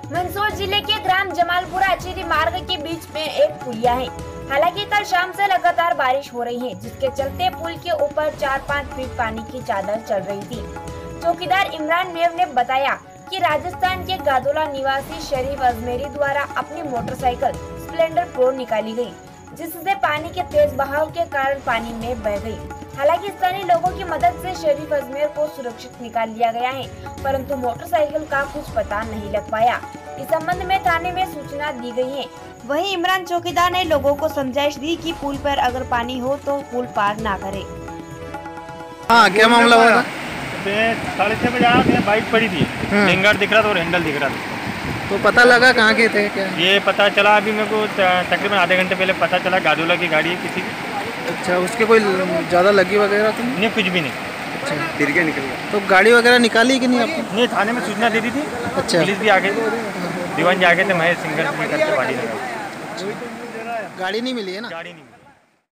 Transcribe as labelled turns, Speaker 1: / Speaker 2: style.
Speaker 1: मंदसौर जिले के ग्राम जमालपुरा अचेरी मार्ग के बीच में एक पुलिया है। हालांकि कल शाम से लगातार बारिश हो रही है, जिसके चलते पुल के ऊपर 4-5 फीट पानी की चादर चल रही थी। चौकीदार इमरान मेव ने बताया कि राजस्थान के गादोला निवासी शरीफ अजमेरी द्वारा अपनी मोटरसाइकिल स्प्लेंडर प्रो निकाली गई, जिससे पानी के तेज बहाव के कारण पानी में बह गई। हालांकि स्थानीय लोगों की मदद से शरीफ अजमेर को सुरक्षित निकाल लिया गया है, परंतु मोटरसाइकिल का कुछ पता नहीं लग पाया। इस संबंध में थाने में सूचना दी गई है। वहीं इमरान चौकीदार ने लोगों को समझाइश दी कि पुल पर अगर पानी हो तो पुल पार ना करे।
Speaker 2: हाँ, क्या मामला हुआ?
Speaker 3: 6:30 बजे आया, बाइक पड़ी थी, हैंडल दिख रहा था और हैंडल दिख रहा था।
Speaker 2: तो पता लगा कहाँ के थे क्या?
Speaker 3: ये पता चला अभी मेरे को तकरीबन आधे घंटे पहले पता चला गादोला की गाड़ी है किसी की।
Speaker 2: अच्छा, उसके कोई ज़्यादा लगी वगैरह तो
Speaker 3: नहीं, कुछ भी नहीं।
Speaker 2: अच्छा, फिर क्या निकल गया? तो गाड़ी वगैरह निकाली कि नहीं आपने?
Speaker 3: नहीं, थाने में सूचना दे दी थी।
Speaker 2: अच्छा,
Speaker 3: पुलिस भी आ गई थी, दीवान जी आ गए थे, महेश सिंगर करके गाड़ी लगा।
Speaker 2: गाड़ी नहीं मिली है ना?
Speaker 3: गाड़ी नहीं।